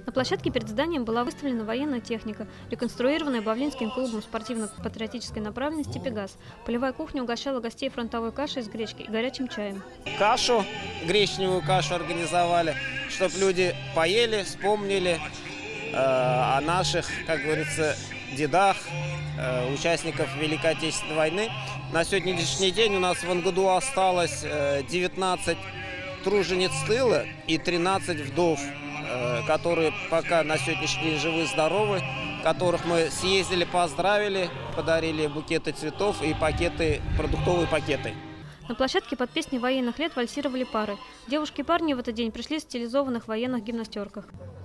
На площадке перед зданием была выставлена военная техника, реконструированная Бавлинским клубом спортивно-патриотической направленности «Пегас». Полевая кухня угощала гостей фронтовой кашей из гречки и горячим чаем. Кашу, гречневую кашу организовали, чтобы люди поели, вспомнили о наших, как говорится, дедах, участников Великой Отечественной войны. На сегодняшний день у нас в НГДУ осталось 19 тружениц тыла и 13 вдов, которые пока на сегодняшний день живы-здоровы, которых мы съездили, поздравили, подарили букеты цветов и продуктовые пакеты. На площадке под песни военных лет вальсировали пары. Девушки и парни в этот день пришли в стилизованных военных гимнастерках.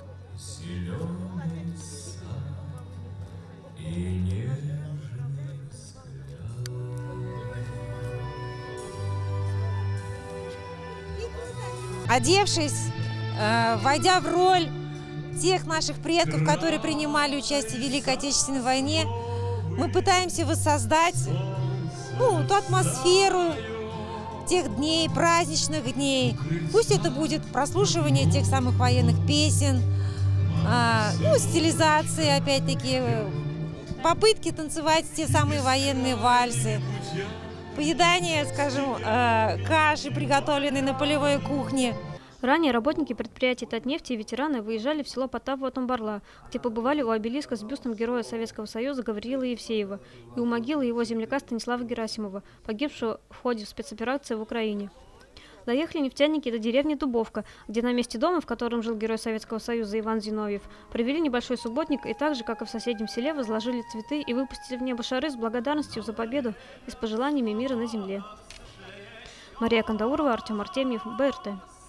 Одевшись, войдя в роль тех наших предков, которые принимали участие в Великой Отечественной войне, мы пытаемся воссоздать ту атмосферу тех дней, праздничных дней. Пусть это будет прослушивание тех самых военных песен, стилизации, опять-таки, попытки танцевать те самые военные вальсы, поедание, скажем, каши, приготовленной на полевой кухне. Ранее работники предприятия «Татнефти» и ветераны выезжали в село Потапово-Тамбарла, где побывали у обелиска с бюстом героя Советского Союза Гавриила Евсеева и у могилы его земляка Станислава Герасимова, погибшего в ходе спецоперации в Украине. Доехали нефтяники до деревни Дубовка, где на месте дома, в котором жил герой Советского Союза Иван Зиновьев, провели небольшой субботник и так же, как и в соседнем селе, возложили цветы и выпустили в небо шары с благодарностью за победу и с пожеланиями мира на земле. Мария Кандаурова, Артем Артемьев, БРТ.